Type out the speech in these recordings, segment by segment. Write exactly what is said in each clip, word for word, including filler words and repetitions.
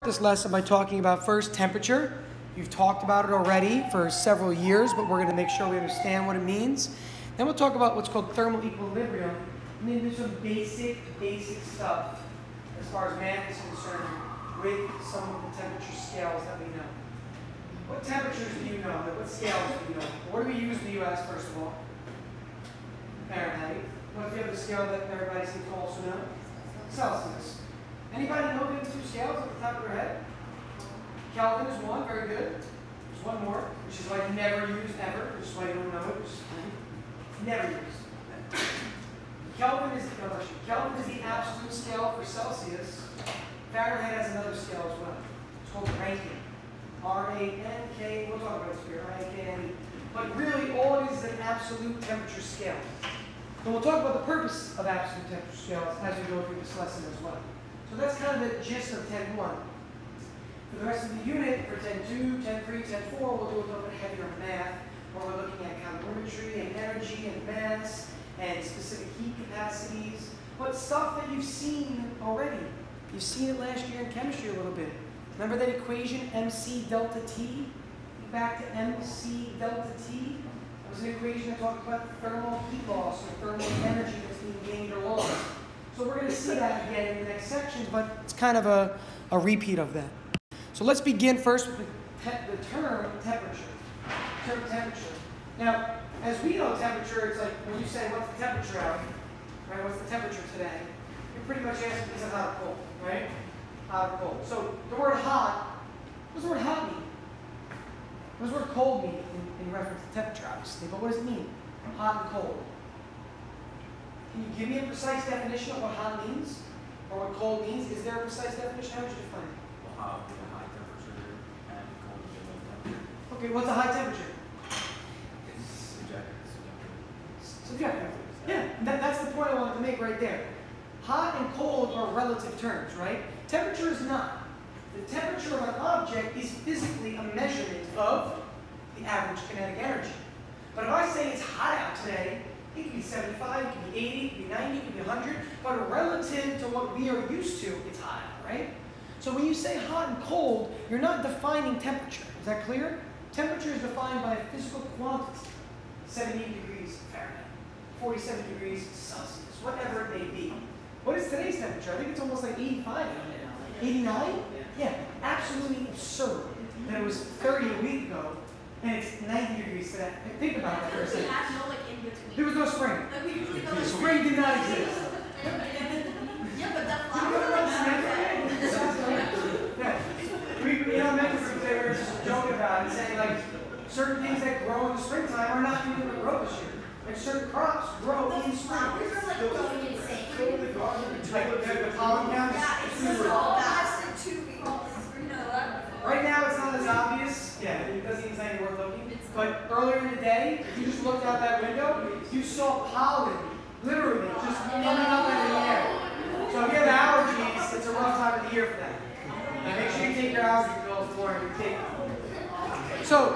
This lesson by talking about first temperature. You've talked about it already for several years, but we're going to make sure we understand what it means. Then we'll talk about what's called thermal equilibrium, and then do some basic, basic stuff as far as math is concerned with some of the temperature scales that we know. What temperatures do you know? What scales do you know? What do we use in the U S first of all? Fahrenheit. What if you have a scale that everybody seems to also know? Celsius. Anybody know the two scales at the top of their head? Kelvin is one, very good. There's one more, which is like never used ever, which is why you don't know it, which is fine. Never used. Kelvin is, no, actually, Kelvin is the absolute scale for Celsius. Fahrenheit has another scale as well. It's called Rankine. R A N K, we'll talk about this here, R A N K N E. But really, all it is is an absolute temperature scale. And we'll talk about the purpose of absolute temperature scales as we go through this lesson as well. So that's kind of the gist of ten one. For the rest of the unit, for ten two, ten three, ten four, we'll do a little bit heavier math, where we're looking at calorimetry and energy and mass and specific heat capacities, but stuff that you've seen already. You've seen it last year in chemistry a little bit. Remember that equation, M C delta T? Back to M C delta T? That was an equation that talked about thermal heat loss or thermal energy that's being gained or lost. So we're going to see that again in the next section, but it's kind of a, a repeat of that. So let's begin first with the, te the term temperature. Term temperature. Now, as we know temperature, it's like when you say, what's the temperature out? Right? What's the temperature today? You're pretty much asking, is it hot or cold? Right? Hot or cold. So the word hot, what does the word hot mean? What does the word cold mean in, in reference to temperature, obviously? But what does it mean? Hot and cold. Can you give me a precise definition of what hot means? Or what cold means? Is there a precise definition? How would you define it? Well, hot would be a high temperature and cold would be a low temperature. Okay, what's a high temperature? It's subjective. Subjective. Yeah, that, that's the point I wanted to make right there. Hot and cold are relative terms, right? Temperature is not. The temperature of an object is physically a measurement of the average kinetic energy. But if I say it's hot out today, it could be seventy-five, it could be eighty, it could be ninety, it could be one hundred, but relative to what we are used to, it's hot out, right? So when you say hot and cold, you're not defining temperature. Is that clear? Temperature is defined by a physical quantity. seventy degrees Fahrenheit, forty-seven degrees Celsius, whatever it may be. What is today's temperature? I think it's almost like eighty-five. eighty-nine? Yeah, absolutely absurd that it was thirty a week ago, and it's ninety degrees today. Think about that for a second. There was no spring. Like we usually go like Spring did not exist. yeah, but the You know what I'm flowers. Yeah. We, in elementary group, they were just joking about it, saying like certain things that grow in the springtime are not going to grow this year. Like certain crops grow The in spring. flowers are like going insane. Like the, the pollen counts. Yeah, it's so fast in two weeks. Right now, it's not as obvious. Yeah, it doesn't even say worth looking. But earlier in the day, if you just looked out that window, you saw pollen, literally, just coming up in the air. So if you have allergies, it's a rough time of the year for that. Now make sure you take your allergy pills before you take them. So,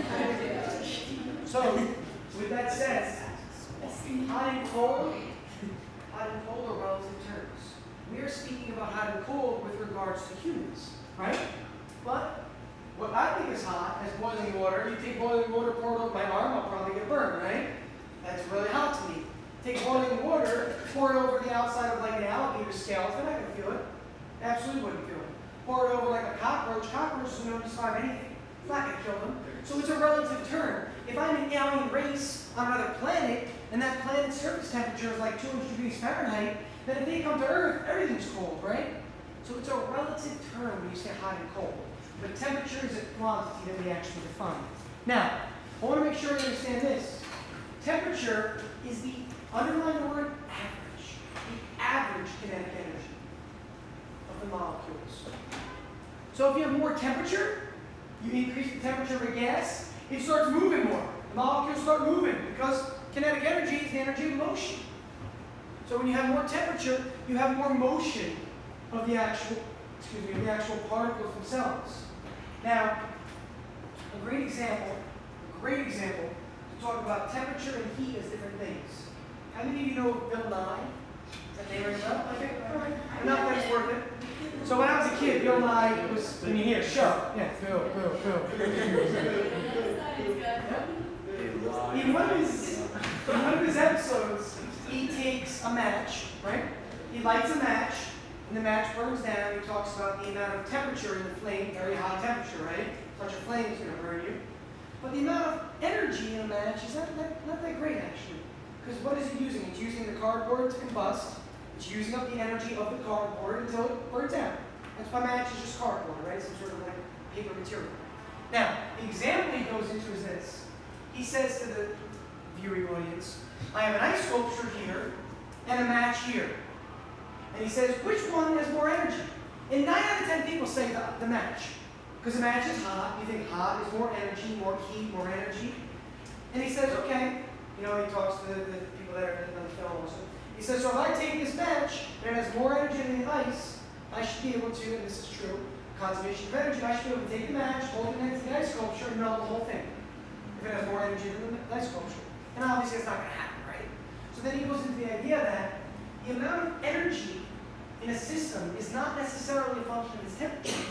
so with that said, hot and cold, hot and cold are relative terms. We are speaking about hot and cold with regards to humans, right? But what I think is hot is boiling water. You take boiling water, pour it over my arm, I'll probably get burned, right? That's really hot to me. Take boiling water, pour it over the outside of like an alligator scales, they're not going to feel it. Absolutely wouldn't feel it. Pour it over like a cockroach, cockroaches don't describe anything. It's not going to kill them. So it's a relative term. If I'm an alien race on another planet, and that planet's surface temperature is like two hundred degrees Fahrenheit, then if they come to Earth, everything's cold, right? So it's a relative term when you say hot and cold. But temperature is a quantity that we actually define. Now, I want to make sure you understand this. Temperature is the underlying word average. The average kinetic energy of the molecules. So if you have more temperature, you increase the temperature of a gas, it starts moving more. The molecules start moving because kinetic energy is the energy of motion. So when you have more temperature, you have more motion of the actual, excuse me, of the actual particles themselves. Now, a great example, a great example to talk about temperature and heat as different things. How many of you know Bill Nye? that name rings a bell? Okay, all right. Enough that it's worth it. So when I was a kid, Bill Nye was, when you hear show, yeah, Bill, Bill, Bill. In one of his, in one of his episodes, he takes a match, right? He lights a match, and the match burns down. He talks about the amount of temperature in the flame, very high temperature, right? Such a flame is going to burn you. But the amount of energy in a match is not that, not that great, actually. Because what is it using? It's using the cardboard to combust. It's using up the energy of the cardboard until it burns out. That's why match is just cardboard, right? Some sort of like paper material. Now, the example he goes into is this. He says to the viewing audience, I have an ice sculpture here and a match here. And he says, which one has more energy? And nine out of ten people say the, the match. Because the match is hot. You think hot is more energy, more heat, more energy. And he says, okay. You know, he talks to the, the people that are on the film also. He says, so if I take this match and it has more energy than the ice, I should be able to, and this is true, conservation of energy, I should be able to take the match, hold it next to the ice sculpture, and melt the whole thing. If it has more energy than the ice sculpture. And obviously it's not going to happen, right? So then he goes into the idea that the amount of energy in a system is not necessarily a function of its temperature.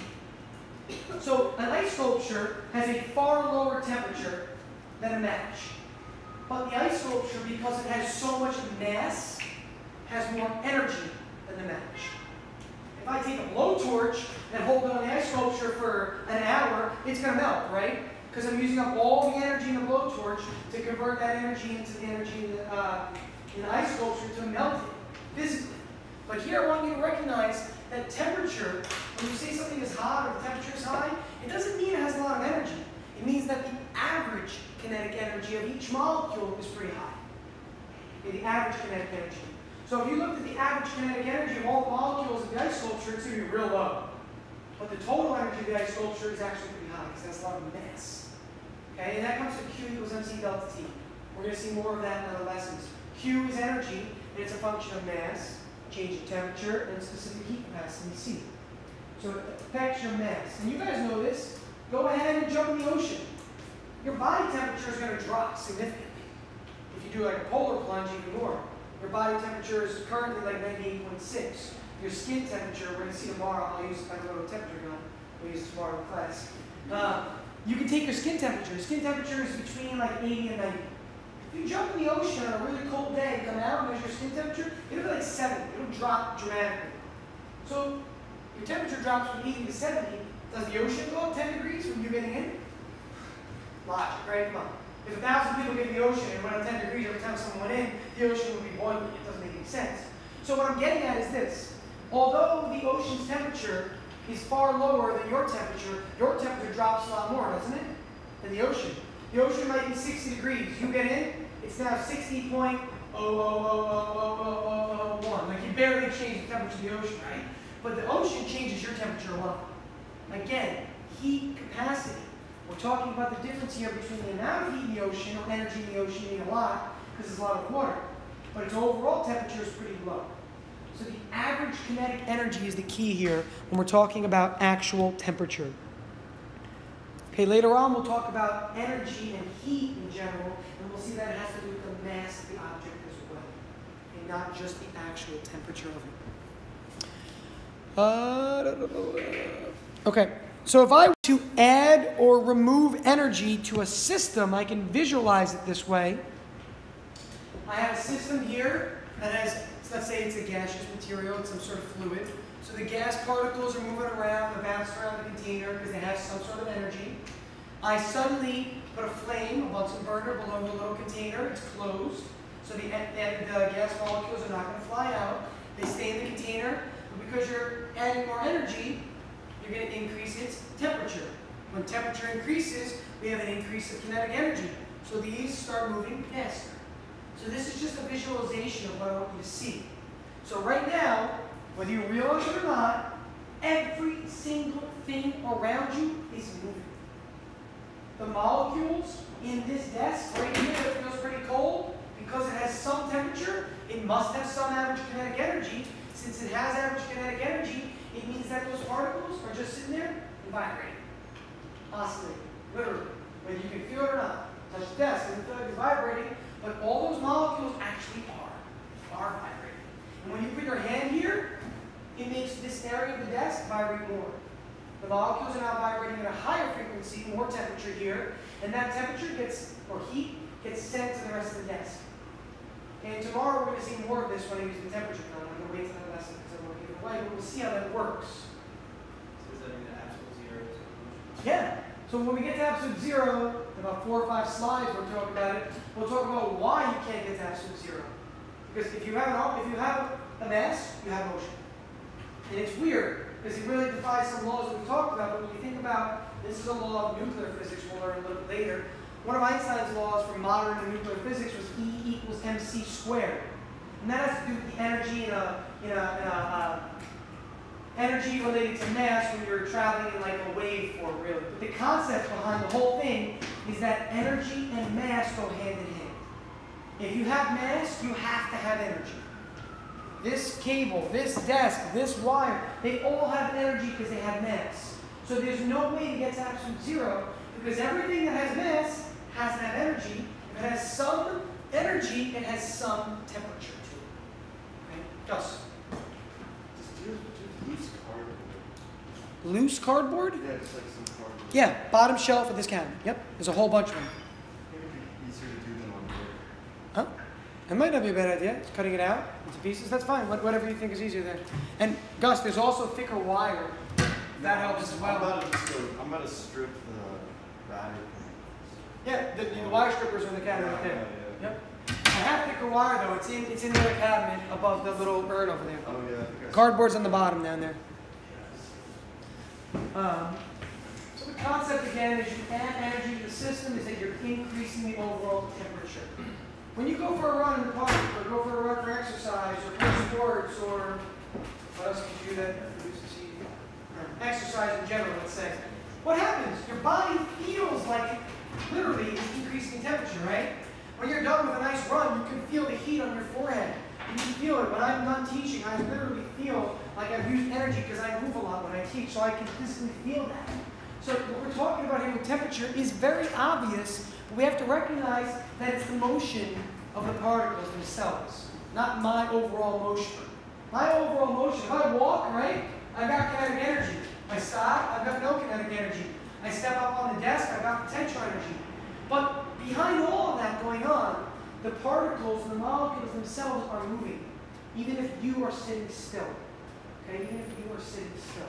So an ice sculpture has a far lower temperature than a match. But the ice sculpture, because it has so much mass, has more energy than the match. If I take a blowtorch and hold it on the ice sculpture for an hour, it's going to melt, right? Because I'm using up all the energy in the blowtorch to convert that energy into the energy in the, uh, in the ice sculpture to melt it physically. But here I want you to recognize that temperature, when you say something is hot or the temperature is high, it doesn't mean it has a lot of energy. It means that the average kinetic energy of each molecule is pretty high. Okay, the average kinetic energy. So if you looked at the average kinetic energy of all the molecules of the ice sculpture, it's going to be real low. But the total energy of the ice sculpture is actually pretty high because it has a lot of mass. Okay, and that comes to Q equals mc delta T. We're going to see more of that in other lessons. Q is energy, and it's a function of mass, change in temperature, and specific heat capacity, C. So it affects your mass. And you guys know this. Go ahead and jump in the ocean. Your body temperature is going to drop significantly. If you do like a polar plunge, even more. Your body temperature is currently like ninety-eight point six. Your skin temperature, we're going to see tomorrow, I'll use my little temperature gun. We'll use it tomorrow in class. Uh, you can take your skin temperature. Your skin temperature is between like eighty and ninety. If you jump in the ocean on a really cold day and come out and measure your skin temperature, it'll be like seventy. It'll drop dramatically. So your temperature drops from eighty to seventy. Does the ocean go up ten degrees from you getting in? Logic, right? Come on. If a thousand people get in the ocean and went up ten degrees every time someone went in, the ocean would be boiling. It doesn't make any sense. So what I'm getting at is this. Although the ocean's temperature is far lower than your temperature, your temperature drops a lot more, doesn't it? Than the ocean. The ocean might be sixty degrees. You get in, it's now sixty point zero zero zero zero zero zero one. Like you barely change the temperature of the ocean, right? But the ocean changes your temperature a lot. Again, heat capacity. We're talking about the difference here between the amount of heat in the ocean or energy in the ocean being a lot, because there's a lot of water. But its overall temperature is pretty low. So the average kinetic energy is the key here when we're talking about actual temperature. Okay, later on we'll talk about energy and heat in general, and we'll see that it has to do with the mass of the object as well, and not just the actual temperature of it. Uh, da, da, da, da. Okay, so if I were to add or remove energy to a system, I can visualize it this way. I have a system here that has, let's say it's a gaseous material, it's some sort of fluid. So the gas particles are moving around, they're bouncing around the container because they have some sort of energy. I suddenly put a flame, a Bunsen burner, below the little container, it's closed. So the, and the gas molecules are not going to fly out. They stay in the container. But because you're adding more energy, you're going to increase its temperature. When temperature increases, we have an increase of kinetic energy. So these start moving faster. So this is just a visualization of what I want you to see. So right now, whether you realize it or not, every single thing around you is moving. The molecules in this desk right here that feels pretty cold, because it has some temperature, it must have some average kinetic energy. Since it has average kinetic energy, it means that those particles are just sitting there and vibrating, oscillating, literally. Whether you can feel it or not. Touch the desk, it doesn't feel like it's vibrating, but all those molecules actually are, are vibrating. And when you put your hand here, it makes this area of the desk vibrate more. The molecules are now vibrating at a higher frequency, more temperature here, and that temperature gets, or heat, gets sent to the rest of the desk. And tomorrow we're going to see more of this when I use the temperature gun. I'm going to wait till that lesson because I want to give it away, but we'll see how that works. So is that mean that absolute zero is motion? Yeah. So when we get to absolute zero, in about four or five slides we'll talk about it. We'll talk about why you can't get to absolute zero. Because if you have an, if you have a mass, you have motion. And it's weird because it really defies some laws that we've talked about. But when you think about, this is a law of nuclear physics we'll learn a little bit later. One of Einstein's laws from modern and nuclear physics was E equals mc squared. And that has to do with the energy in a, in a, in a uh, energy related to mass when you're traveling in like a waveform, really. But the concept behind the whole thing is that energy and mass go hand in hand. If you have mass, you have to have energy. This cable, this desk, this wire, they all have energy because they have mass. So there's no way to get to absolute zero because everything that has mass has to have energy. If it has some energy, it has some temperature to it. Right? Gus? Loose cardboard. Loose cardboard? Yeah, it's like some cardboard. Yeah, bottom shelf of this cabinet. Yep, there's a whole bunch of them. Maybe it'd be easier to do than on wood. Huh? It might not be a bad idea. It's cutting it out into pieces. That's fine. What- Whatever you think is easier there. And Gus, there's also thicker wire. That helps as I'm well. about to just go, I'm about to strip the battery. Yeah, the, the wire strippers are in the cabinet right there. Yeah, yeah. Yep. I have thicker wire though. It's in it's in the other cabinet above the little urn over there. Oh yeah. I think I- Cardboard's on the bottom down there. Um, so the concept again is you add energy to the system is that you're increasing the overall temperature. When you go for a run in the park, or go for a run for exercise, or play sports, or what else can you do that produces heat? Or exercise in general, let's say. What happens? Your body feels like it literally is increasing temperature, right? When you're done with a nice run, you can feel the heat on your forehead. You can feel it. When I'm done teaching, I literally feel like I've used energy because I move a lot when I teach, so I can physically feel that. So what we're talking about here with temperature is very obvious, but we have to recognize that it's the motion of the particles themselves, not my overall motion. My overall motion, if I walk, right, I've got kinetic energy. I stop, I've got no kinetic energy. I step up on the desk, I've got potential energy. But behind all of that going on, the particles, the molecules themselves are moving, even if you are sitting still. Okay, even if you are sitting still.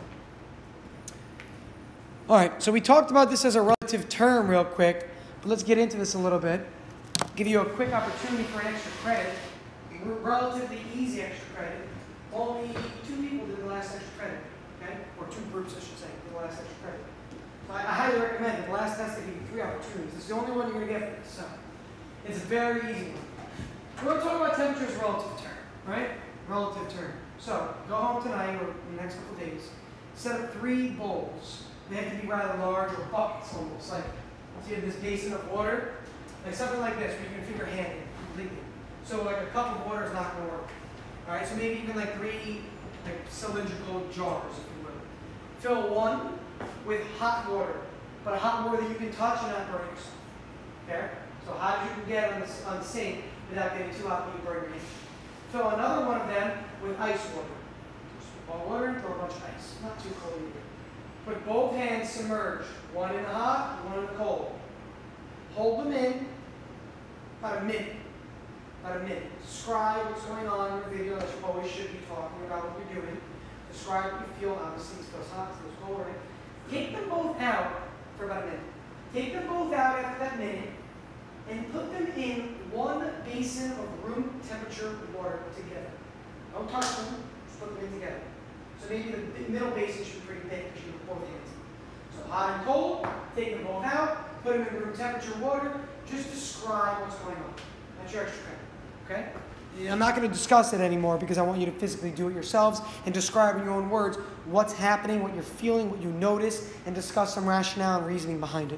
All right, so we talked about this as a relative term real quick, but let's get into this a little bit. Give you a quick opportunity for an extra credit, R- relatively easy extra credit. Only two people did the last extra credit, okay? Or two groups, I should say, did the last extra credit. So I, I highly recommend it. The last test, they give you three opportunities. This is the only one you're going to get for this, so it's a very easy one. We're going to talk about temperature as relative term, right? Relative term. So go home tonight or in the next couple of days. Set up three bowls. They have to be rather large or buckets almost. Like, so you have this basin of water, like something like this where you can fit your hand in completely. So like a cup of water is not going to work. All right, so maybe even like three like cylindrical jars, if you will. Fill one with hot water, but a hot water that you can touch and not burn yourself. Okay? So hot as you can get on the, on the sink without getting too hot that you burn your hand. Fill another one of them with ice water. Just pour water and throw a bunch of ice. Not too cold either. Put both hands submerged, one in the hot, one in the cold. Hold them in about a minute. About a minute. Describe what's going on in your video, as you always should be talking about what you're doing. Describe what you feel. Obviously, it feels hot, it feels cold, right? Take them both out for about a minute. Take them both out after that minute and put them in one basin of room temperature water together. Don't touch them, just put them in together. So maybe the middle basin should be pretty big because you put both hands in. So hot and cold, take them both out, put them in room temperature water, just describe what's going on. That's your extra credit. Okay? I'm not going to discuss it anymore because I want you to physically do it yourselves and describe in your own words what's happening, what you're feeling, what you notice, and discuss some rationale and reasoning behind it.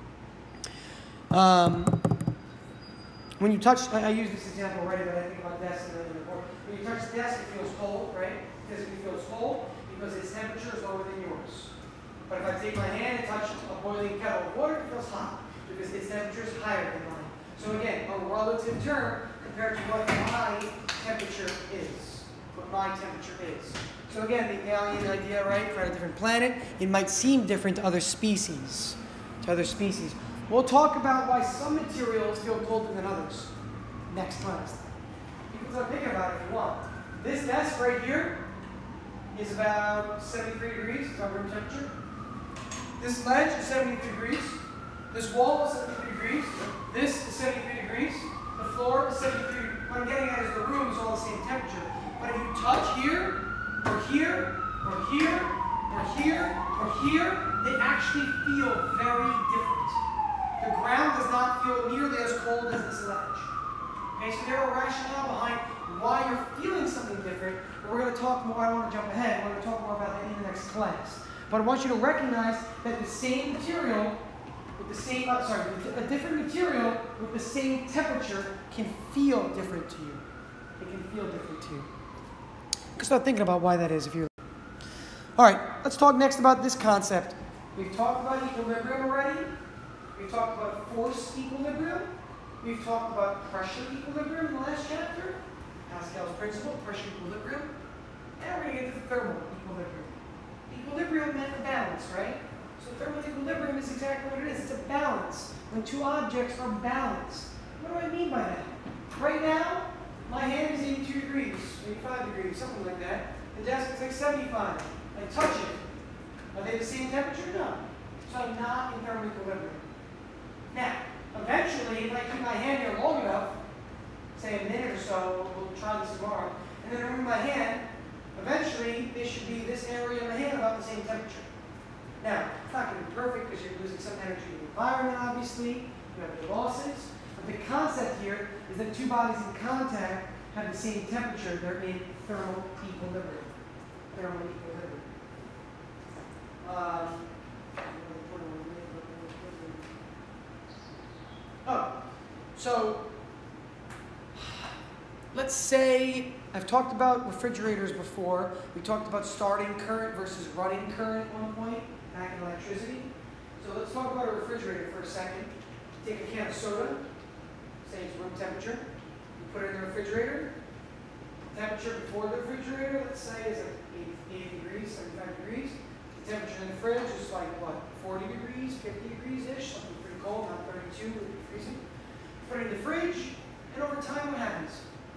Um, when you touch, I, I use this example already, but I think about desks and the board. When you touch the desk, it feels cold, right? It physically feels cold because its temperature is lower than yours. But if I take my hand and touch a boiling kettle of water, it feels hot because its temperature is higher than mine. So again, a relative term compared to what my temperature is. what my temperature is. So again, the alien idea, right? If we're on a different planet, it might seem different to other species. To other species. We'll talk about why some materials feel colder than others next class. You can start thinking about it if you want. This desk right here is about seventy-three degrees, it's our room temperature. This ledge is seventy-three degrees. This wall is seventy-three degrees. This is seventy-three degrees. The floor is seventy-three degrees. What I'm getting at is the room is all the same temperature. But if you touch here, or here, or here, or here, or here, they actually feel very different. The ground does not feel nearly as cold as this ledge. Okay, so there are rationale behind why you're feeling something different, but we're going to talk more. I don't want to jump ahead. We're going to talk more about that in the next class. But I want you to recognize that the same material with the same, uh, sorry, a different material with the same temperature can feel different to you. It can feel different to you. You can start thinking about why that is if you're. All right, let's talk next about this concept. We've talked about equilibrium already. We've talked about force equilibrium. We've talked about pressure equilibrium in the last chapter. Pascal's principle, pressure equilibrium. Now we're going to get to the thermal equilibrium. Equilibrium meant a balance, right? So thermal equilibrium is exactly what it is. It's a balance. When two objects are balanced. What do I mean by that? Right now, my hand is eighty-two degrees, eighty-five degrees, something like that. The desk is like seventy-five. I touch it. Are they the same temperature? No. So I'm not in thermal equilibrium. Now, eventually, if I keep my hand here long enough, say a minute or so, we'll try this tomorrow, and then I remove my hand, eventually, this should be this area of my hand about the same temperature. Now, it's not going to be perfect because you're losing some energy in the environment, obviously. You have your losses. But the concept here is that two bodies in contact have the same temperature. They're in thermal equilibrium. Thermal equilibrium. Um, oh, so let's say, I've talked about refrigerators before. We talked about starting current versus running current at one point, back in electricity. So let's talk about a refrigerator for a second. Take a can of soda, say it's room temperature. You put it in the refrigerator. Temperature before the refrigerator, let's say, is like eighty degrees, seventy-five degrees. The temperature in the fridge is like, what, forty degrees, fifty degrees-ish, something pretty cold, not thirty-two, would be freezing. Put it in the fridge, and over time, what happens?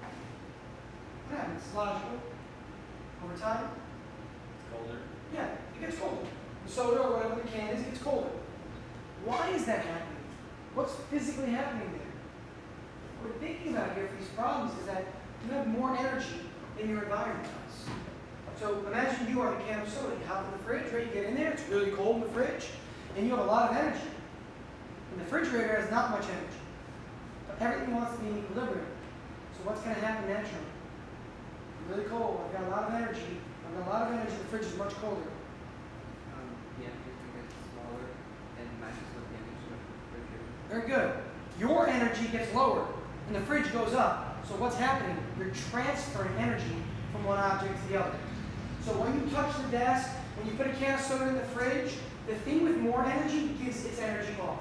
What happens? It's logical. Over time? It's colder. Yeah, it gets colder. The soda or whatever the can is, it gets colder. Why is that happening? What's physically happening there? What we're thinking about here for these problems is that you have more energy than your environment does. So imagine you are in a can of soda. You hop in the fridge, right? You get in there, it's really cold in the fridge, and you have a lot of energy. And the refrigerator has not much energy. But everything wants to be in equilibrium. So what's going to happen naturally? Really cold, I've got a lot of energy. I've got a lot of energy, the fridge is much colder. Um, the energy gets smaller and matches with the energy of the refrigerator. Very good. Your energy gets lower and the fridge goes up. So what's happening? You're transferring energy from one object to the other. So when you touch the desk, when you put a can of soda in the fridge, the thing with more energy gives its energy off.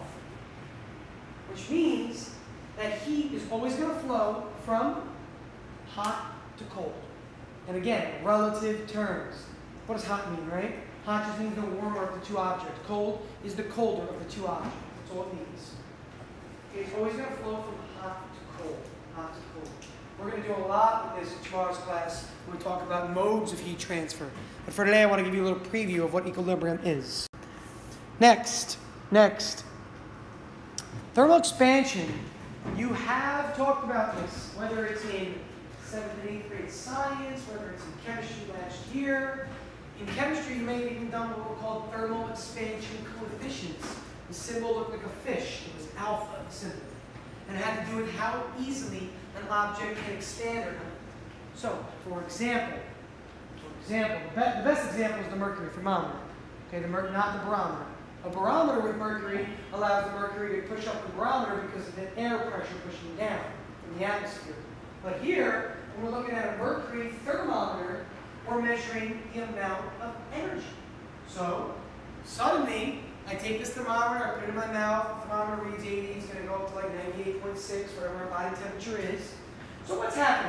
Which means that heat is always going to flow from hot to cold. And again, relative terms. What does hot mean, right? Hot just means the warmer of the two objects. Cold is the colder of the two objects. That's all it means. Okay, it's always going to flow from hot to cold. Hot to cold. We're going to do a lot with this in tomorrow's class when we talk about modes of heat transfer. But for today, I want to give you a little preview of what equilibrium is. Next, next. Thermal expansion. You have talked about this, whether it's in seventh and eighth grade science, whether it's in chemistry last year. In chemistry, you may have even done what were called thermal expansion coefficients. The symbol looked like a fish. It was alpha, the symbol. And it had to do with how easily an object can expand or not. So, for example, for example, the, be the best example is the mercury thermometer. Okay, the mer not the barometer. A barometer with mercury allows the mercury to push up the barometer because of the air pressure pushing down from the atmosphere. But here, when we're looking at a mercury thermometer, we're measuring the amount of energy. So, suddenly, I take this thermometer, I put it in my mouth, the thermometer reads eighty, it's going to go up to like ninety-eight point six, whatever my body temperature is. So what's happening?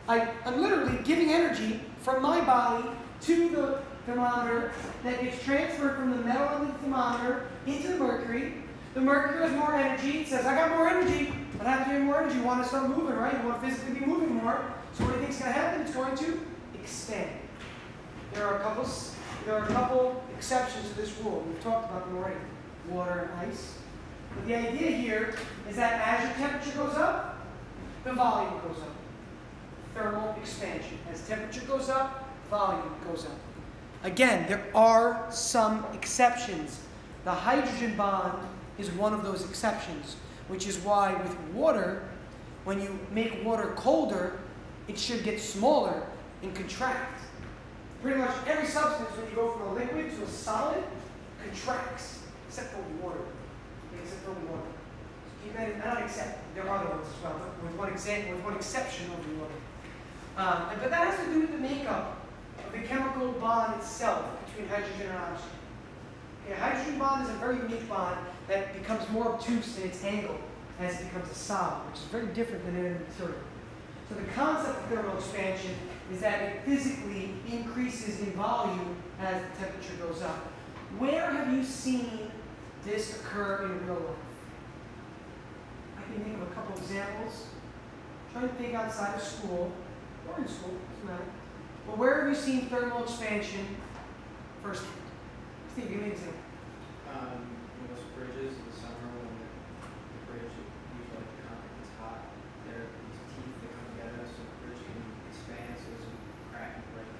I, I'm literally giving energy from my body to the thermometer that gets transferred from the metal on the thermometer into the mercury. The mercury has more energy. It says, I got more energy. What happens when you have more energy? You want to start moving, right? You want to physically be moving more. So what do you think is going to happen? It's going to expand. There are a couple, there are a couple exceptions to this rule. We've talked about them already. Water and ice. But the idea here is that as your temperature goes up, the volume goes up. Thermal expansion. As temperature goes up, volume goes up. Again, there are some exceptions. The hydrogen bond is one of those exceptions, which is why with water, when you make water colder, it should get smaller and contract. Pretty much every substance, when you go from a liquid to a solid, contracts, except for water. Except for water. So keep that in, not except, there are other ones as well, but with one example, with one exception of the water. Um, and, but that has to do with the makeup of the chemical bond itself between hydrogen and oxygen. Okay, a hydrogen bond is a very unique bond that becomes more obtuse in its angle as it becomes a solid, which is very different than any material. So the concept of thermal expansion is that it physically increases in volume as the temperature goes up. Where have you seen this occur in real life? I can think of a couple examples. Try to think outside of school, or in school, doesn't matter. But where have you seen thermal expansion firsthand? Steve, give me an example. Um, most bridges in the summer when the, the bridge, usually like the concrete is hot, there are these teeth that come together so the bridge can expand so there's a crack and break.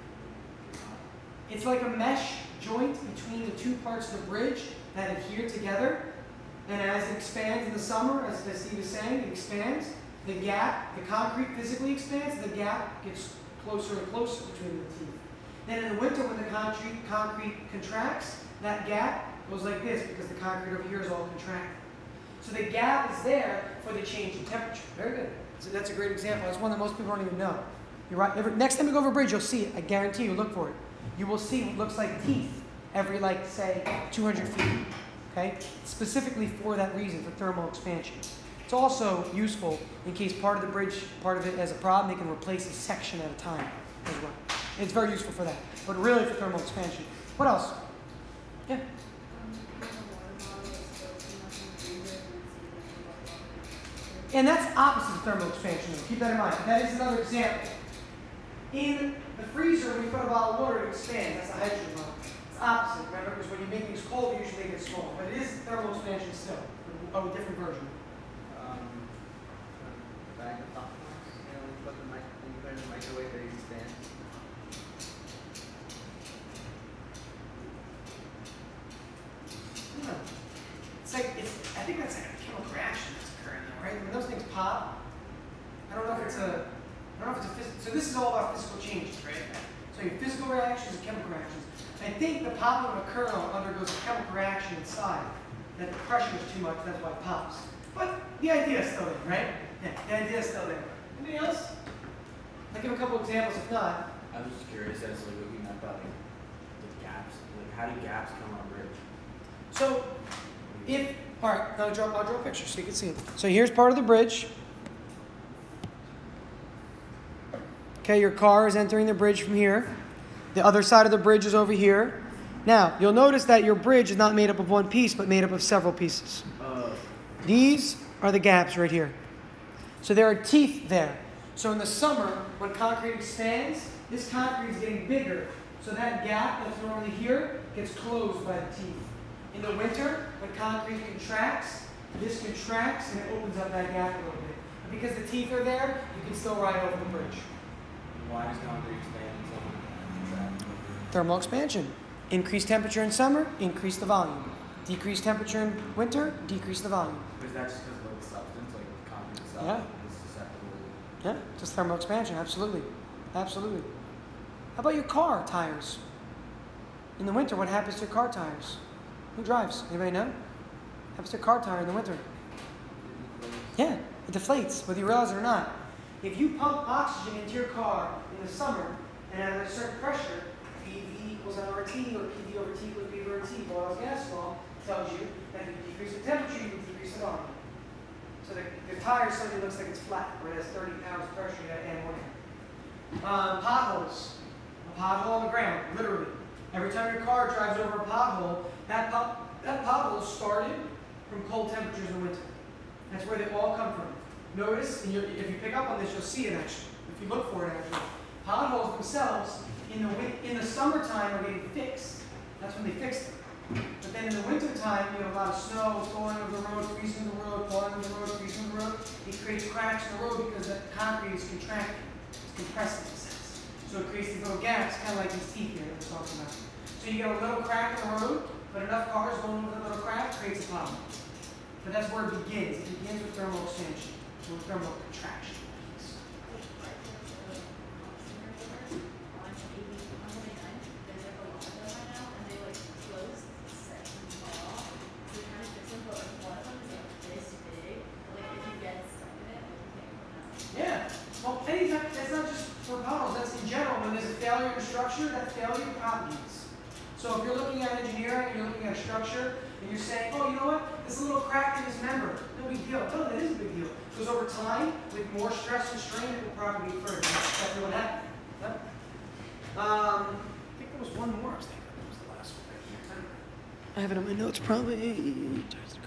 It's like a mesh joint between the two parts of the bridge that adhere together. And as it expands in the summer, as, as Steve is saying, it expands. The gap, the concrete physically expands, the gap gets closer and closer between the teeth. Then in the winter, when the concrete, concrete contracts, that gap goes like this because the concrete over here is all contracted. So the gap is there for the change in temperature. Very good. So that's a great example. That's one that most people don't even know. You're right. Every, next time you go over a bridge, you'll see it. I guarantee you. Look for it. You will see what looks like teeth every, like, say, two hundred feet. Okay? Specifically for that reason, for thermal expansion. It's also useful in case part of the bridge, part of it has a problem, they can replace a section at a time as well. It's very useful for that, but really for thermal expansion. What else? Yeah? And that's opposite of thermal expansion. Keep that in mind. That is another example. In the freezer, when you put a bottle of water, it expands. That's the hydrogen bond. It's opposite, remember? Because when you make things cold, usually they get smaller. But it is thermal expansion still, of a different version. Um, a bag of popcorn, you know, when you put the mic, when you put it in the microwave, they expand. Yeah. It's like, it's, I think that's like a chemical reaction that's occurring there, right? When those things pop, I don't know if it's a, I don't know if it's a physical, so this is all about physical changes, right? So your physical reactions and chemical reactions. I think the popping of a kernel undergoes a chemical reaction inside, that the pressure is too much, that's why it pops. But the idea is still there, right? Yeah, the idea is still there. Anything else? I'll give a couple examples, if not. I was just curious as to like what you meant by like the gaps. Like how do gaps come on a bridge? So, if, all right, I'll draw, I'll draw a picture so you can see it. So here's part of the bridge. Okay, your car is entering the bridge from here. The other side of the bridge is over here. Now, you'll notice that your bridge is not made up of one piece, but made up of several pieces. Uh, These are the gaps right here. So there are teeth there. So in the summer, when concrete expands, this concrete is getting bigger. So that gap that's normally here gets closed by the teeth. In the winter, when concrete contracts, this contracts and it opens up that gap a little bit. But because the teeth are there, you can still ride over the bridge. why does concrete expand and some contract? Thermal expansion. Increase temperature in summer, increase the volume. Decrease temperature in winter, decrease the volume. Is that just because of the substance, like the concrete itself Yeah. is susceptible? Yeah, just thermal expansion, absolutely. Absolutely. How about your car tires? In the winter, what happens to your car tires? Who drives? Anybody know? What happens to your car tire in the winter? Yeah, it deflates, whether you realize it or not. If you pump oxygen into your car in the summer, and at a certain pressure, P V equals N R T, or P V over T equals P V over T, Boyle's gas law tells you that if you decrease the temperature, you can decrease the volume. So the, the tire suddenly looks like it's flat, where it has thirty pounds of pressure, you got to add more. Um, potholes. A pothole on the ground, literally. Every time your car drives over a pothole, that, pot, that pothole started from cold temperatures in winter. That's where they all come from. Notice, and if you pick up on this, you'll see it actually. If you look for it actually. Potholes themselves, in the, in the summertime, are getting fixed. That's when they fix them. But then in the wintertime, you have a lot of snow falling over the road, freezing the road, falling over the road, freezing the road. It creates cracks in the road because the concrete is contracting. It's compressing in a sense. So it creates these little gaps, kind of like these teeth here that we're talking about. So you get a little crack in the road, but enough cars going over the little crack creates a problem. But that's where it begins. It begins with thermal expansion, so with thermal contraction. Yeah. Well, anytime, that's not just for potholes, that's in general. When there's a failure in a structure, that failure propagates. So if you're looking at engineering and you're looking at a structure and you're saying, oh, you know what, there's a little crack in this member, no big deal. No, that is a big deal. Because over time, with more stress and strain, it will propagate further. That's exactly what happened. Yep. Um, I think there was one more I was thinking. That was the last one. I have it on my notes probably.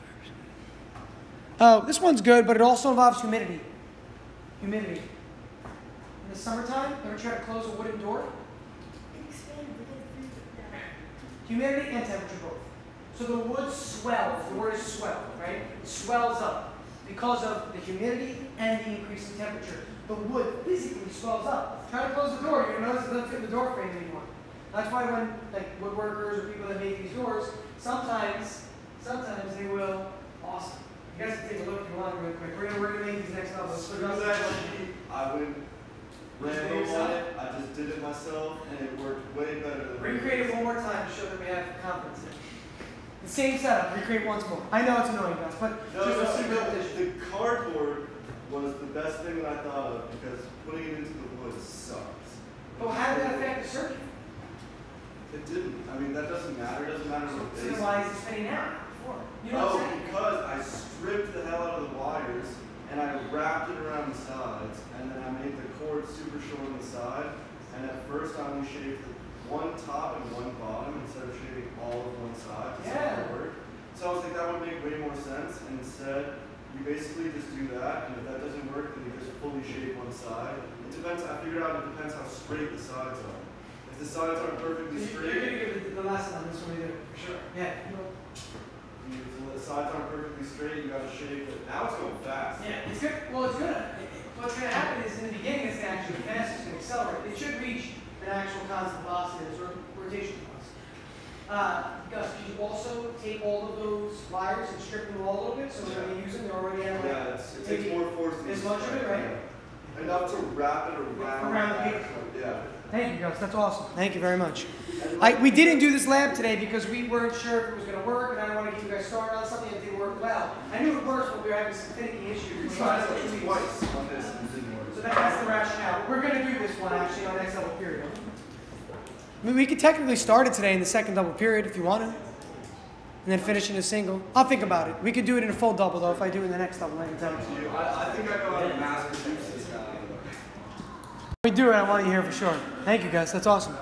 Oh, this one's good, but it also involves humidity. Humidity. In the summertime, ever try to close a wooden door? Humidity and temperature both. So the wood swells. The word is swell, right? It swells up because of the humidity and the increase in temperature. The wood physically swells up. Try to close the door. You're going to notice it doesn't fit the door frame anymore. That's why when like woodworkers or people that make these doors, sometimes, sometimes they will. Awesome. You guys can take a look if you want real quick. We're gonna we're gonna make these next levels. So Screw that sheet. I went random on it. I just did it myself, and it worked way better than. Recreate it one more time to show that we have confidence in it. The same setup. Recreate once more. I know it's annoying, guys, but No, just no, a super no, repetition. the cardboard was the best thing that I thought of because putting it into the wood sucks. But how did that affect the circuit? It didn't. I mean, that doesn't matter. It doesn't matter what So they then why is it spinning out? Before? You know Oh, what I'm saying? because I stripped the hell out of the wires and I wrapped it around the sides, and then I made the cord super short on the side. And at first, I only shaved one top and one bottom instead of shaving all of one side to Yeah. yeah. work. So I was like, that would make way more sense. And instead, you basically just do that, and if that doesn't work, then you just fully shave one side. It depends. I figured out it depends how straight the sides are. If the sides aren't perfectly You're straight, gonna give it the lesson on this one, we do for sure. Yeah. if the sides aren't perfectly straight, you gotta shave it. Now it's going fast. Yeah, it's good. Well, it's gonna. It, it- what's gonna happen is in the beginning, it's gonna actually fast. It's gonna accelerate. It should reach an actual constant velocity, as ro- rotation plus. Uh, Gus, could you also take all of those wires and strip them all a little bit so we're gonna use them? They're already out. Yeah, it's, it takes Maybe more force than as this much of it, stuff. right? Yeah. Enough to wrap it around. Around the that. paper. Yeah. Thank you, Gus. That's awesome. Thank you very much. And I, we didn't do this lab today because we weren't sure if it was going to work, and I don't want to get you guys started on something that didn't work well. I knew it works, but we were having some finicky issues. we tried it twice on this and it didn't work. So that, that's the rationale. We're going to do this one actually on next double period. I mean, we could technically start it today in the second double period if you want to, and then finish in a single. I'll think about it. We could do it in a full double though if I do it in the next double. I can tell you. To you. I, I think I know how to mass produce this guy. We do it. I want you here for sure. Thank you, guys. That's awesome.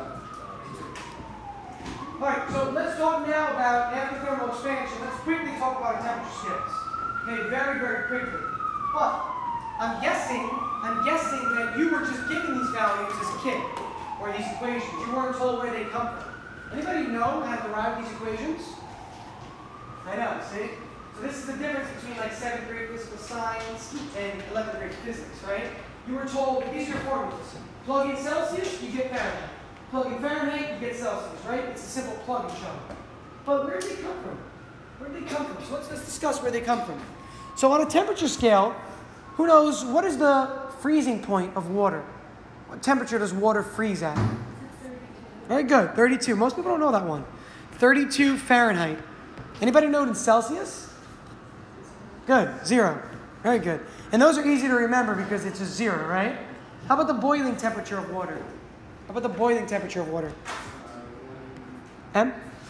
All right, so let's talk now about after thermal expansion. Let's quickly talk about our temperature scales. Okay, very, very quickly. But I'm guessing, I'm guessing that you were just given these values as a kid, or these equations. You weren't told where they come from. Anybody know how to derive these equations? I know. See. So this is the difference between like seventh grade physical science and eleventh grade physics, right? You were told these are your formulas. Plug in Celsius, you get Fahrenheit. Plug in Fahrenheit, you get Celsius, right? It's a simple plug and chug. But where did they come from? Where did they come from? So let's, let's discuss where they come from. So on a temperature scale, who knows what is the freezing point of water? What temperature does water freeze at? Very good, thirty-two. Most people don't know that one. thirty-two Fahrenheit. Anybody know it in Celsius? Good, zero. Very good. And those are easy to remember because it's a zero, right? How about the boiling temperature of water? How about the boiling temperature of water? M?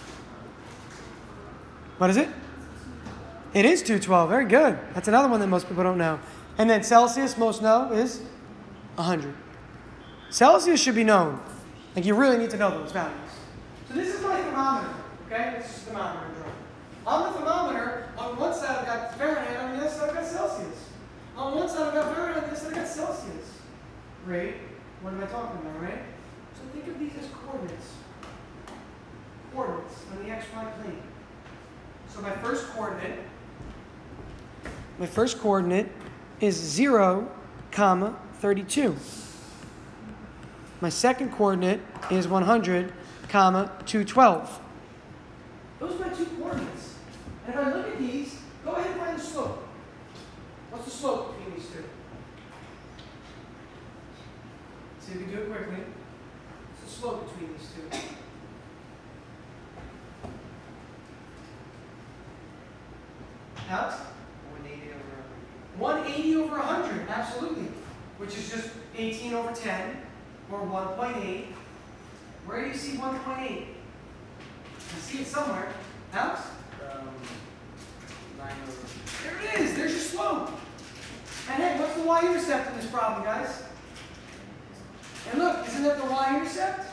What is it? It is two twelve. Very good. That's another one that most people don't know. And then Celsius, most know, is one hundred. Celsius should be known. Like you really need to know those values. So this is my thermometer, okay? This is the thermometer drum. On the thermometer, on one side I've got Fahrenheit, on the other side I've got Celsius. On one side I've got Fahrenheit, on the other side I've got Celsius. Great. What am I talking about, right? So think of these as coordinates. Coordinates on the xy plane. So my first coordinate, my first coordinate is zero, comma, thirty-two. My second coordinate is one hundred, comma, two twelve. Those are my two coordinates. And if I look at these, go ahead and find the slope. What's the slope between these two? See if we can do it quickly. What's the slope between these two? Alex? one eighty over one eighty over one hundred, absolutely. Which is just eighteen over ten, or one point eight. Where do you see one point eight? You see it somewhere. Alex? um, nine over. There it is. There's your slope. And hey, what's the y-intercept in this problem, guys? And look, isn't that the y-intercept?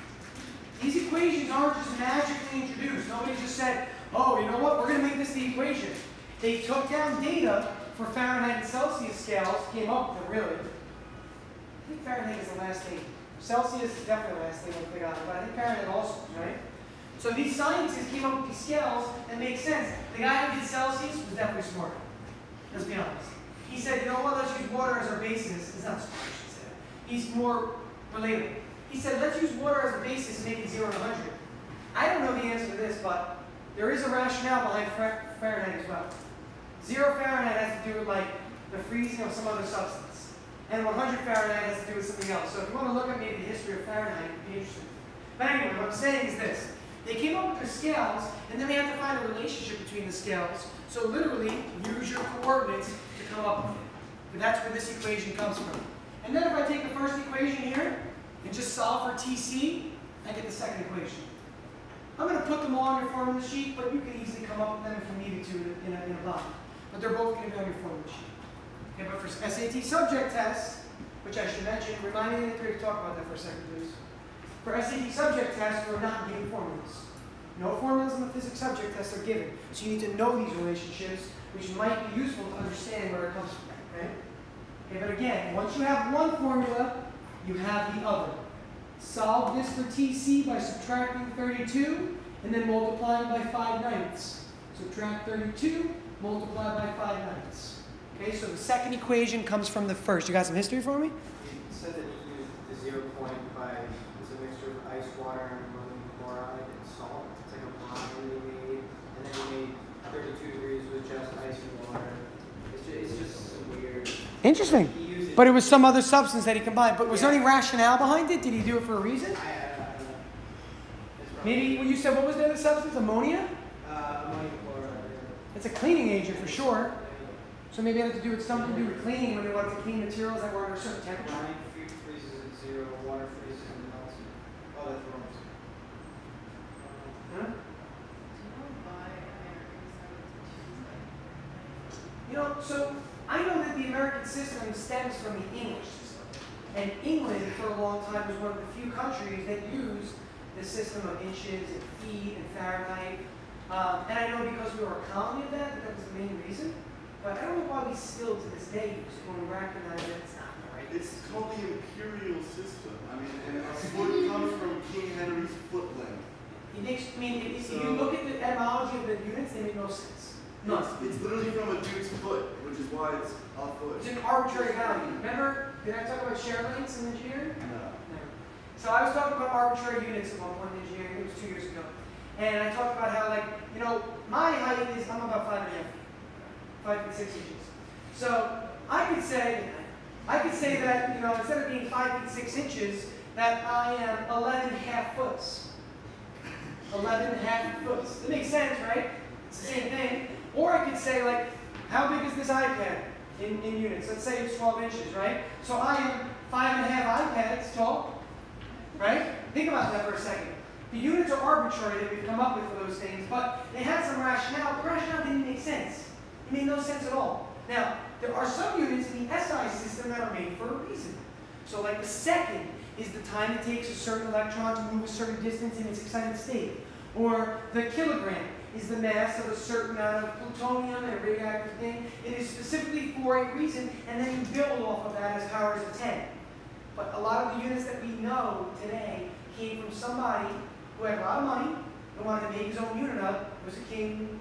These equations aren't just magically introduced. Nobody just said, oh, you know what, we're going to make this the equation. They took down data for Fahrenheit and Celsius scales, came up with it, really. I think Fahrenheit is the last thing. Celsius is definitely the last thing they got, but I think Fahrenheit also, right? So these scientists came up with these scales that make sense. The guy who did Celsius was definitely smart. Let's be honest. He said, you know what, let's use water as our basis. It's not smart, I should say. He's more relatable. He said, let's use water as a basis and make it zero to one hundred. I don't know the answer to this, but there is a rationale behind Fahrenheit as well. Zero Fahrenheit has to do with like the freezing of some other substance. And one hundred Fahrenheit has to do with something else. So if you want to look at maybe the history of Fahrenheit, it'd be interesting. But anyway, what I'm saying is this. They came up with the scales, and then we had to find a relationship between the scales. So literally, use your coordinates to come up with it. But that's where this equation comes from. And then if I take the first equation here, and just solve for T C, I get the second equation. I'm going to put them all on your formula sheet, but you can easily come up with them if you needed to in a, in a block. But they're both going to be on your formula sheet. Okay, but for S A T subject test, which I should mention, remind me to talk about that for a second, please. For S A T subject tests, we're not giving formulas. No formulas in the physics subject test are given. So you need to know these relationships, which might be useful to understand where it comes from. Okay? Okay, but again, once you have one formula, you have the other. Solve this for T C by subtracting thirty-two and then multiplying by five ninths. Subtract thirty-two, multiply by five ninths. Okay, so the second equation comes from the first. You got some history for me? You said that you used the zero point by, it's a mixture of ice, water, and ammonium chloride and salt. It's like a blend you made, and then you made thirty-two degrees with just ice and water. It's just, it's just weird. Interesting. He used it. But it was some other substance that he combined. But was there any rationale behind it? Did he do it for a reason? I, I, I don't know. It's probably- Maybe when you said, what was the other substance? Ammonia? Uh, ammonium chloride. It's a cleaning agent for sure. So maybe it had to do with something to do with cleaning when they wanted to clean materials that were under a certain temperature. Wine free- freezes at zero, water freezes and melts. Oh, that's wrong. Huh? You know, so I know that the American system stems from the English system. And England, for a long time, was one of the few countries that used the system of inches and feet and Fahrenheit. Um, and I know because we were a colony of that, that that was the main reason. But I don't know why we still, to this day, use it when we recognize that it's not the right. It's called the imperial system. I mean, and a foot comes from King Henry's foot length. It makes, I mean, if, if So- you look at the etymology of the units, they make no sense. None. It's, it's literally from a dude's foot, which is why it's a foot. It's an arbitrary value. Remember, did I talk about share lengths in engineering? No. No. So I was talking about arbitrary units at one point in engineering, it was two years ago. And I talked about how, like, you know, my height is, I'm about five and a half feet. Five feet six inches. So I could say, I could say that, you know, instead of being five feet six inches, that I am eleven half foots. eleven half foots. That makes sense, right? It's the same thing. Or I could say, like, how big is this iPad in, in units? Let's say it's twelve inches, right? So I am five and a half iPads tall, right? Think about that for a second. The units are arbitrary that we've come up with for those things, but they had some rationale. The rationale didn't make sense. It made no sense at all. Now, there are some units in the S I system that are made for a reason. So like the second is the time it takes a certain electron to move a certain distance in its excited state. Or the kilogram is the mass of a certain amount of plutonium and a radioactive thing. It is specifically for a reason, and then you build off of that as powers of ten. But a lot of the units that we know today came from somebody who had a lot of money and wanted to make his own unit up. Was it King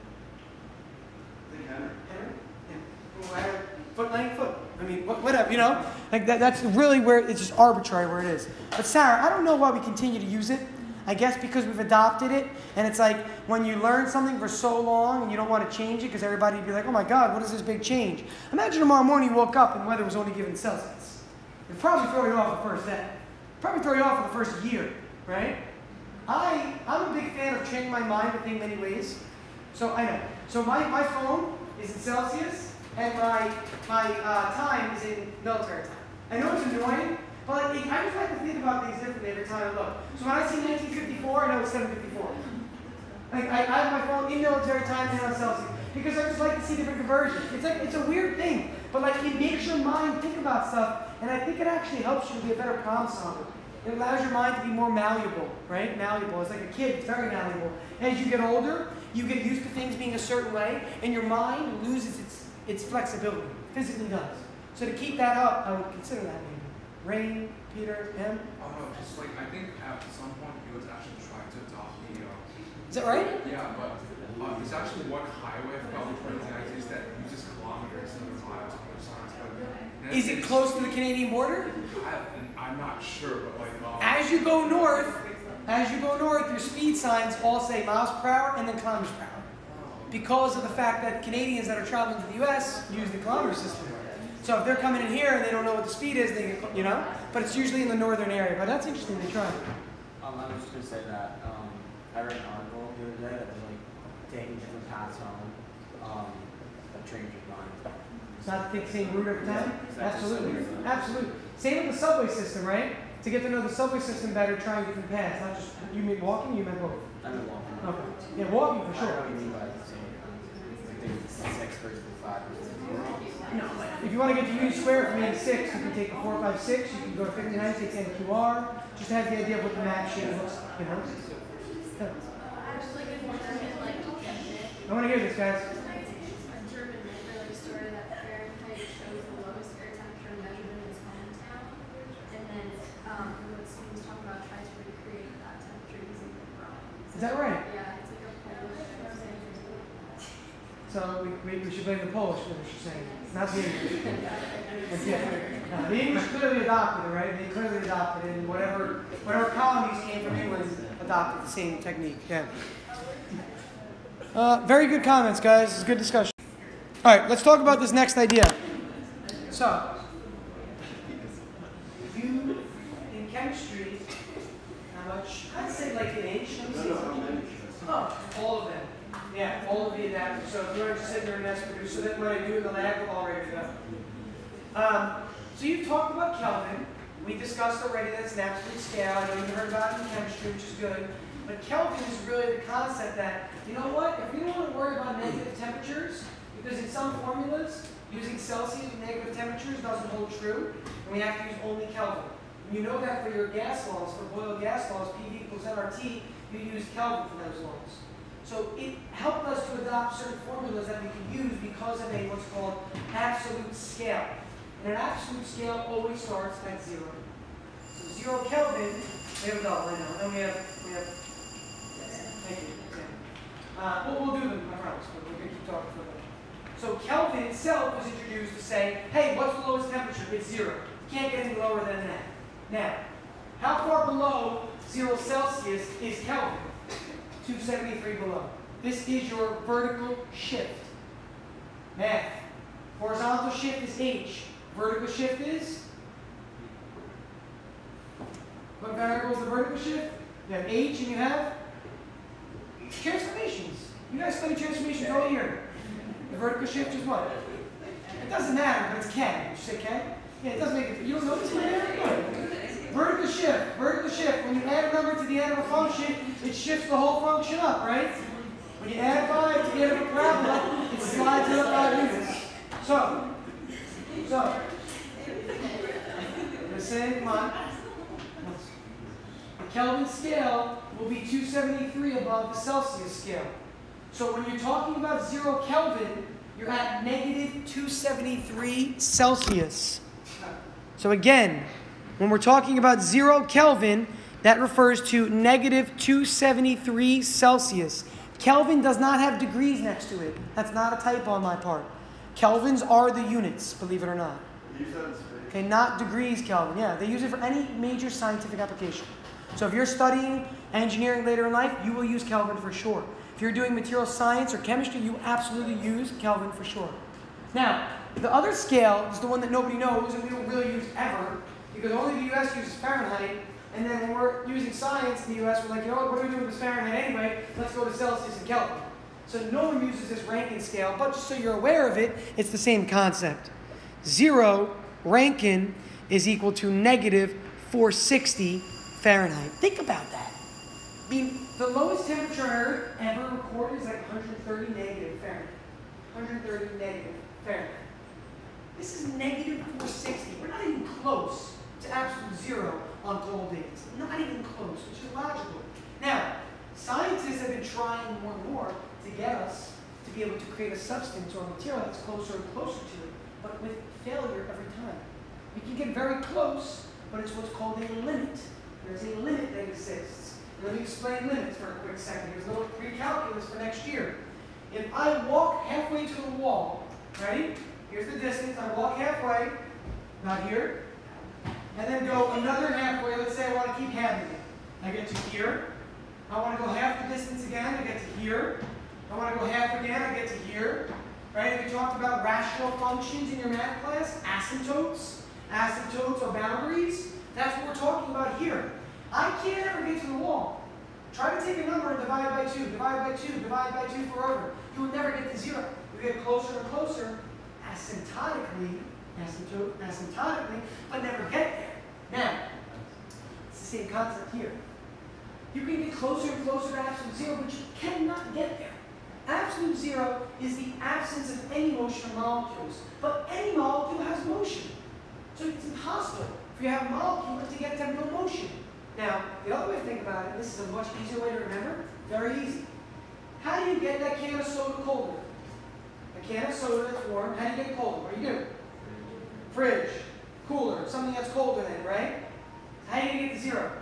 I think Henry. Henry? Yeah. Who had a foot length foot. I mean, wh- whatever, you know? Like that, that's really where it's just arbitrary where it is. But Sarah, I don't know why we continue to use it. I guess because we've adopted it, and it's like when you learn something for so long and you don't want to change it because everybody would be like, oh my God, what is this big change? Imagine tomorrow morning you woke up and the weather was only given Celsius. It'd probably throw you off the first day. Probably throw you off for the first year, right? I, I'm a big fan of changing my mind to think many ways. So I know. So my, my phone is in Celsius, and my, my uh, time is in military time. I know it's annoying, but it, I just like to think about things differently every time I look. So when I see nineteen fifty-four, I know it's seven fifty-four. Like I, I have my phone in military time and on Celsius because I just like to see different conversions. It's like it's a weird thing, but like it makes your mind think about stuff, and I think it actually helps you to be a better problem solver. It allows your mind to be more malleable, right? Malleable. It's like a kid, it's very malleable. As you get older, you get used to things being a certain way, and your mind loses its its flexibility. Physically does. So to keep that up, I would consider that maybe. Rain, Peter, him. Oh no, just like I think at some point he was actually trying to adopt the. Uh, Is that right? yeah, but uh, there's actually one highway, I forgot which one exactly is that uses kilometers instead of miles or something. Is it close to the Canadian border? I, I'm not sure, but like. Um, As you go north, as you go north, your speed signs all say miles per hour and then kilometers per hour, because of the fact that Canadians that are traveling to the U S use the kilometer system. So if they're coming in here and they don't know what the speed is, they get, you know. But it's usually in the northern area. But that's interesting. They try. Um, I was just gonna say that um, I read an article the other day that was like taking different paths home. Um, that changed your mind. It's not the same route every time. Exactly. Absolutely, Exactly. absolutely. Same with the subway system, right? To get to know the subway system better, trying different paths. Not just you mean walking. You meant both. I mean, walking. Okay. Yeah, walking for I sure. don't know what you mean by the same. I think it's six versus five versus zero. No, like, if you want to get to Union Square from eight to six, you can take the four five six, you can go to fifty-nine, take N Q R, just have the idea of what the map shape looks like, you know? Yeah. I want to hear this, guys. A German myth or like a story that Fahrenheit shows the lowest air temperature measured in his hometown, and then um, what students talk about tries to recreate that temperature using the drawings. Is that right? Yeah, it's like a Polish thing. So we, we, we should blame the Polish for what you're saying, not the English. But yeah, no, the English clearly adopted it, right? They clearly adopted it, and whatever whatever colonies came from England adopted the same technique. Yeah. Uh, very good comments, guys. It's a good discussion. All right, let's talk about this next idea. So, you in chemistry, how much? I'd say like an inch. Let me No, see. no, how many? Oh, all of them. Yeah, all of the adapters. So if you're interested in your nest producer, then what I do in the lab will already go. Um, so you've talked about Kelvin. We discussed already that's an absolute scale. I know you heard about it in chemistry, which is good. But Kelvin is really the concept that, you know what, if we don't want to worry about negative temperatures, because in some formulas, using Celsius with negative temperatures doesn't hold true, and we have to use only Kelvin. And you know that for your gas laws, for Boyle gas laws, P V equals N R T, you use Kelvin for those laws. So it helped us to adopt certain formulas that we could use because of a what's called absolute scale. And an absolute scale always starts at zero. So zero Kelvin, we have a double, I know. And we have, we have, yes, thank you. Yeah. Uh, we'll, we'll do them, I promise, but we're going to keep talking for a minute. So Kelvin itself was introduced to say, hey, what's the lowest temperature? It's zero. You can't get any lower than that. Now, how far below zero Celsius is Kelvin? two seventy-three below. This is your vertical shift. Math. Horizontal shift is H. Vertical shift is? What variable is the vertical shift? You have H and you have transformations. You guys study transformations all year. The vertical shift is what? It doesn't matter, but it's K. Did you say K? Yeah, it doesn't make it. You don't know this one? Vertical shift. Vertical shift. When you add a number to the end of a function, it shifts the whole function up, right? When you add five to the end of a parabola, it slides it up five units. So, so, listen, come on. the Kelvin scale will be two seventy-three above the Celsius scale. So when you're talking about zero Kelvin, you're at negative two seventy-three Celsius. So again, when we're talking about zero Kelvin, that refers to negative two seventy-three Celsius. Kelvin does not have degrees next to it. That's not a typo on my part. Kelvins are the units, believe it or not. Use that in space. Okay, not degrees Kelvin. Yeah, they use it for any major scientific application. So if you're studying engineering later in life, you will use Kelvin for sure. If you're doing material science or chemistry, you absolutely use Kelvin for sure. Now, the other scale is the one that nobody knows and we don't really use ever, because only the U S uses Fahrenheit. And then when we're using science in the U S, we're like, you know what, what are we doing with this Fahrenheit anyway? Let's go to Celsius and Kelvin. So no one uses this Rankine scale, but just so you're aware of it, it's the same concept. Zero Rankine is equal to negative four sixty Fahrenheit. Think about that. I mean, the lowest temperature on Earth ever recorded is like one hundred thirty negative Fahrenheit. one hundred thirty negative Fahrenheit. This is negative four sixty. We're not even close to absolute zero on cold days. Not even close, which is logical. Now, scientists have been trying more and more to get us to be able to create a substance or a material that's closer and closer to it, but with failure every time. We can get very close, but it's what's called a limit. There's a limit that exists. Let me explain limits for a quick second. Here's a little pre-calculus for next year. If I walk halfway to the wall, ready? Here's the distance. I walk halfway, not here, and then go another halfway. Let's say I want to keep having it. I get to here. I want to go half the distance again. I get to here. I want to go half again. I get to here. Right? If you talked about rational functions in your math class, asymptotes, asymptotes or boundaries, that's what we're talking about here. I can't ever get to the wall. Try to take a number and divide by two, divide by two, divide by two forever. You will never get to zero. You get closer and closer asymptotically, asymptote, asymptotically, but never get there. Now, it's the same concept here. You can get closer and closer to absolute zero, but you cannot get there. Absolute zero is the absence of any motion of molecules, but any molecule has motion. So it's impossible for you to have a molecule to get to have no motion. Now, the other way to think about it, this is a much easier way to remember, very easy. How do you get that can of soda colder? A can of soda that's warm, how do you get it colder? What do you do? Fridge, cooler, something that's colder than it, right? How do you get to zero?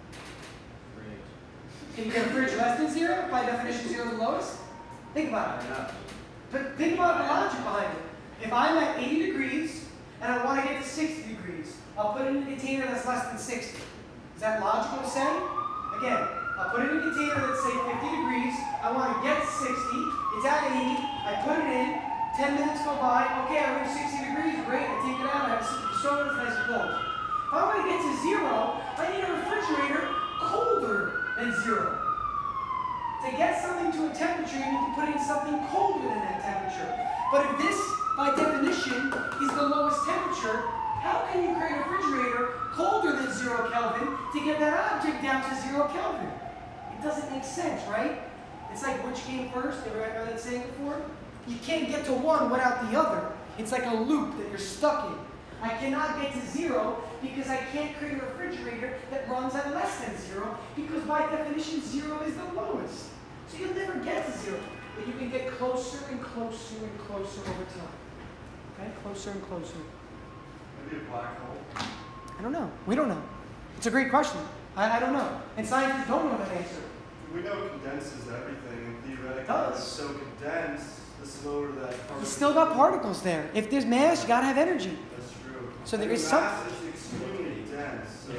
Fridge. Can you get a fridge less than zero? By definition, zero is the lowest? Think about it. But think about the logic behind it. If I'm at eighty degrees and I want to get to sixty degrees, I'll put it in a container that's less than sixty. Is that logical to say? Again, I'll put it in a container that's, say, fifty degrees. I want to get to sixty. It's at eighty. I put it in. ten minutes go by. Okay, I reach sixty degrees. Great. I take it out. I have a sip of soda. It's nice and cold. If I want to get to zero, I need a refrigerator colder than zero. To get something to a temperature, you need to put in something colder than that temperature. But if this, by definition, is the lowest temperature, how can you create a refrigerator colder than zero Kelvin to get that object down to zero Kelvin? It doesn't make sense, right? It's like which came first. Ever heard that saying before? You can't get to one without the other. It's like a loop that you're stuck in. I cannot get to zero because I can't create a refrigerator that runs at less than zero, because by definition zero is the lowest. So you'll never get to zero, but you can get closer and closer and closer over time. Okay, closer and closer. Maybe a black hole. I don't know. We don't know. It's a great question. I, I don't know. And scientists don't know that answer. We know it condenses everything, and theoretically, It does. it's so condensed, the slower that particle. You still got particles there. If there's mass, you gotta have energy. That's true. So there And is the some- mass is extremely dense, so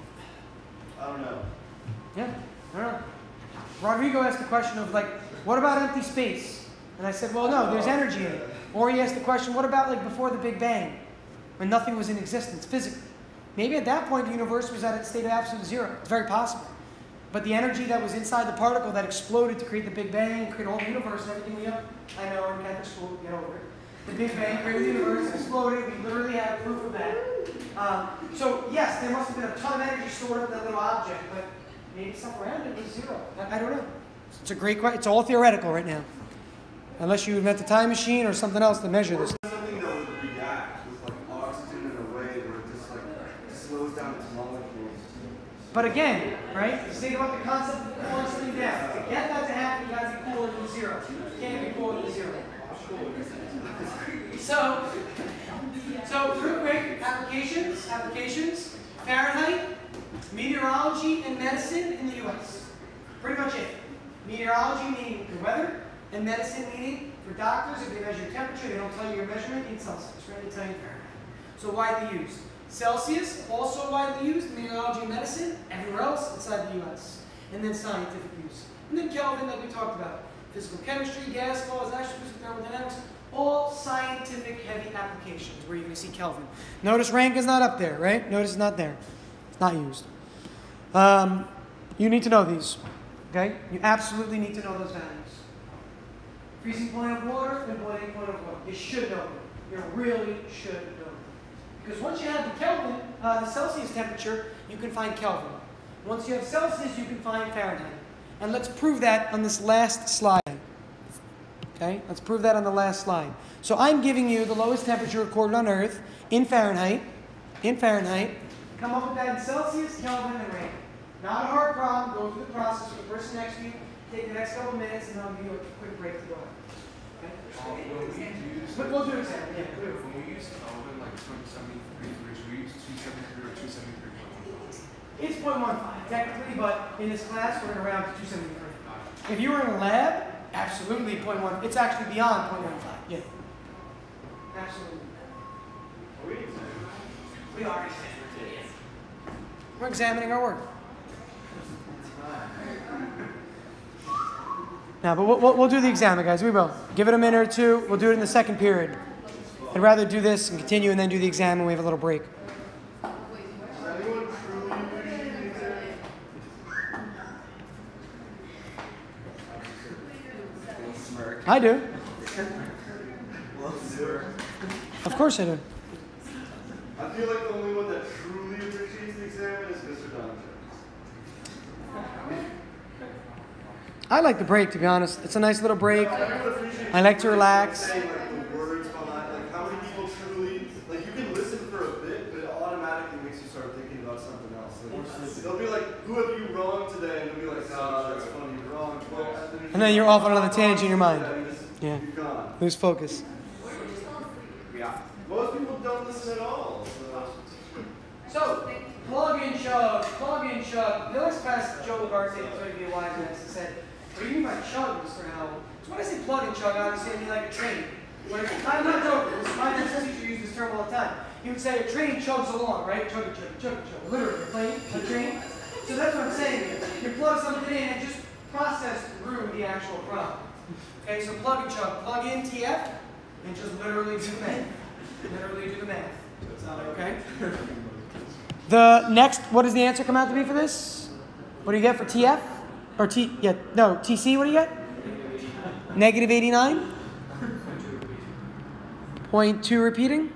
I don't know. Yeah, I don't know. Rodrigo asked the question of like, what about empty space? And I said, well, no, there's energy in it. Or he asked the question, what about like before the Big Bang, when nothing was in existence physically? Maybe at that point the universe was at a state of absolute zero. It's very possible. But the energy that was inside the particle that exploded to create the Big Bang, create all the universe and everything we have, I know in Catholic school, get over it. The Big Bang created the universe, exploded, we literally have proof of that. Um, so yes, there must have been a ton of energy stored up in that little object, but maybe stuff around it was zero. I, I don't know. It's a great question. It's all theoretical right now. Unless you invent a time machine or something else to measure this. Something that would react with like oxygen in a way where it just like slows down its molecules. But again, right? Just think about the concept of cooling something down. To get that to happen, you got to be cooler than zero. You can't be cooler than zero. So, so real quick, applications, applications, Fahrenheit, meteorology and medicine in the U S. Pretty much it. Meteorology meaning the weather, and medicine meaning for doctors, if they measure temperature, they don't tell you your measurement in Celsius, right? They tell you Fahrenheit. So widely used. Celsius, also widely used, meteorology and medicine, everywhere else outside the U S. And then scientific use. And then Kelvin, like we talked about. Physical chemistry, gas laws, astrophysics, thermodynamics, all scientific heavy applications where you're going to see Kelvin. Notice rank is not up there, right? Notice it's not there. It's not used. Um, you need to know these, okay? You absolutely need to know those values. Freezing point of water and boiling point of water. You should know them. You really should know them. Because once you have the Kelvin, uh, the Celsius temperature, you can find Kelvin. Once you have Celsius, you can find Fahrenheit. And let's prove that on this last slide. Okay, let's prove that on the last slide. So I'm giving you the lowest temperature recorded on Earth in Fahrenheit. In Fahrenheit. Come up with that in Celsius, Kelvin, and Rank. Not a hard problem. Go through the process with the person next to you. Take the next couple of minutes, and I'll give you a quick break to go ahead. Um, when we use, But we'll do it, Sam. Yeah, we'll do it. when we use Kelvin, like two seventy-three, should we use two seventy-three or two seventy-three point one five? It's zero point one five technically, but in this class we're going to round to two seventy-three. If you were in a lab, absolutely zero point one. It's actually beyond zero point one five. Yeah. Absolutely. We are. We're examining our work. Now, but we'll, we'll do the exam, guys. We will. Give it a minute or two. We'll do it in the second period. I'd rather do this and continue and then do the exam when we have a little break. I do. Of course I do. I feel like the only one that truly appreciates the exam is Mister Don Jones. I like the break, to be honest. It's a nice little break. I like to relax. Saying, like, the words behind, like, how many people truly, like, you can listen for a bit, but it automatically makes you start thinking about something else. Like, they'll be like, who have you wronged today? And they'll be like, oh, that's funny, you're wrong. Well, And then you're off on another tangent in your mind. Yeah. Yeah. You're gone. Lose focus. Yeah. Most people don't listen at all. So. So, plug and chug, plug and chug. The last class, Joe Lagarde was going to be a wise man and said, what do you mean by chug, Mister Howell? So when I say plug and chug, obviously I mean like a train. When it, I'm not joking. This, my business teacher used this term all the time. He would say a train chugs along, right? Chug, chug, chug, chug. Literally, a plane, a train. So that's what I'm saying. You plug something in and just process through the actual problem. Okay, so plug and chug. Plug in T F and just literally do the math. Literally do the math. Okay? The next, what does the answer come out to be for this? What do you get for T F? Or T, yeah, no, T C, what do you get? Negative eighty-nine? zero point two repeating?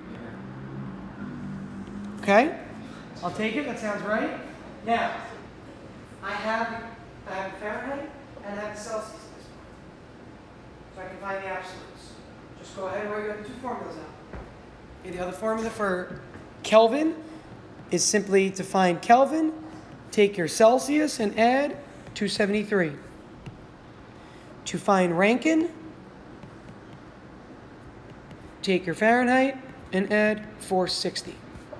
Okay, I'll take it, that sounds right. Now, I have, I have Fahrenheit and I have Celsius at this point. So I can find the absolutes. Just go ahead and write the two formulas out. Okay, the other formula for Kelvin is simply to find Kelvin, take your Celsius and add two seventy-three. To find Rankine, take your Fahrenheit and add four sixty.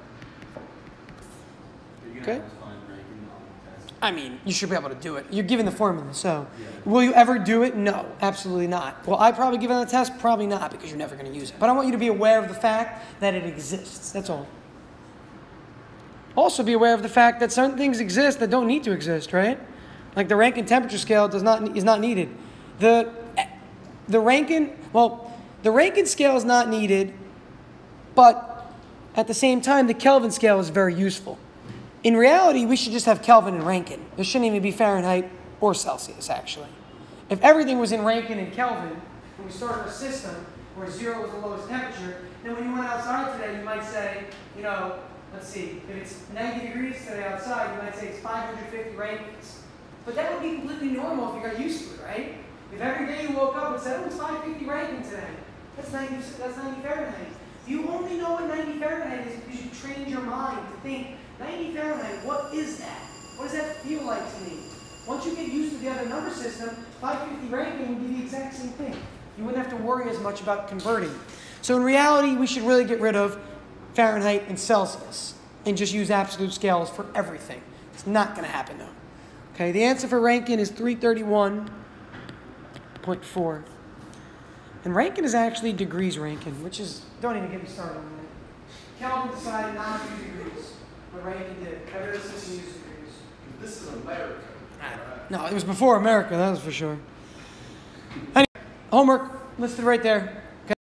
Okay? I mean, you should be able to do it. You're given the formula, so. Will you ever do it? No, absolutely not. Will I probably give it on the test? Probably not, because you're never going to use it. But I want you to be aware of the fact that it exists. That's all. Also be aware of the fact that certain things exist that don't need to exist, right? Like the Rankine temperature scale does not is not needed. The the Rankine, well, the Rankine scale is not needed, but at the same time, the Kelvin scale is very useful. In reality, we should just have Kelvin and Rankine. There shouldn't even be Fahrenheit or Celsius, actually. If everything was in Rankine and Kelvin, when we started our system, where zero was the lowest temperature, then when you went outside today, you might say, you know, let's see, if it's ninety degrees today outside, you might say it's five hundred fifty Rankines. But that would be completely normal if you got used to it, right? If every day you woke up and said, oh, it's five fifty Rankine today, that's ninety, that's ninety Fahrenheit. You only know what ninety Fahrenheit is because you trained your mind to think, ninety Fahrenheit, what is that? What does that feel like to me? Once you get used to the other number system, five fifty Rankine would be the exact same thing. You wouldn't have to worry as much about converting. So in reality, we should really get rid of Fahrenheit and Celsius and just use absolute scales for everything. It's not going to happen though. Okay, the answer for Rankine is three thirty-one point four. And Rankine is actually degrees Rankine, which is, don't even get me started on that. Kelvin decided not to use degrees, but Rankine did. Every other system used degrees. This is America. No, it was before America, that was for sure. Anyway, homework listed right there.